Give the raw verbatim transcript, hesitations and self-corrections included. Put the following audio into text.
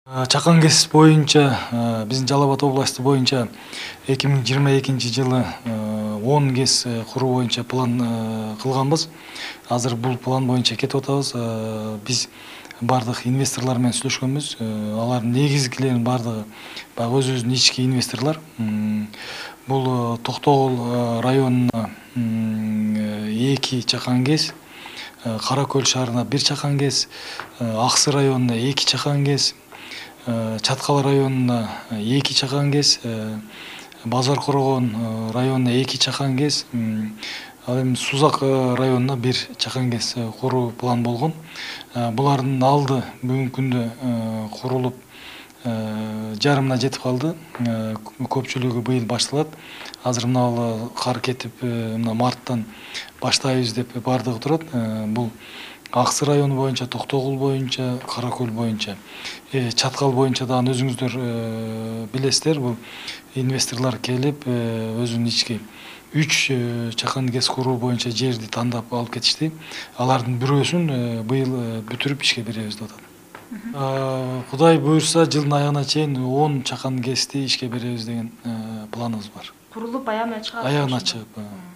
Чакан КЭС боюнча, биздин Жалал Абад областы боюнча эки миң жыйырма экинчи жылы он КЭС куруу боюнча план кылганбыз. Азыр бул план боюнча кетип атабыз. Биз бардык инвесторлор менен сүйлөшкөнбүз. Алардын негизгилеринин бардыгы баягы өзүбүздүн ички инвесторлор. Бул Токтогул районуна эки чакан КЭС, Кара Көл шаарына бир чакан КЭС, Аксы районуна эки чакан КЭС, Чаткал районуна эки чакан КЭС, Базар Корогон районуна эки чакан КЭС, ал эми Сузак районуна бир чакан КЭС куруу план болгон. Булардын алды бүгүнкү күндө курулуп жарымына жетип калды. Көпчүлүгү быйыл башталат. Азыр мына кар кетип, мына марттан баштайбыз деп бардыгы турат. Бул Аксы району боюнча, Токтогул боюнча, Кара Көл боюнча, Чаткал боюнча дагы өзүңүздөр билесиздер. Бул инвесторлор келип, өзүнүн ички үч чакан КЭС куруу боюнча жерди тандап алып кетишти. Алардын бирөөсүн быйыл бүтүрүп ишке беребиз деп атат. Кудай буйрса жылдын аягына чейин он чакан КЭСти ишке беребиз деген планыбыз бар. Курулуп аягына чыгат. Аягына чыгып.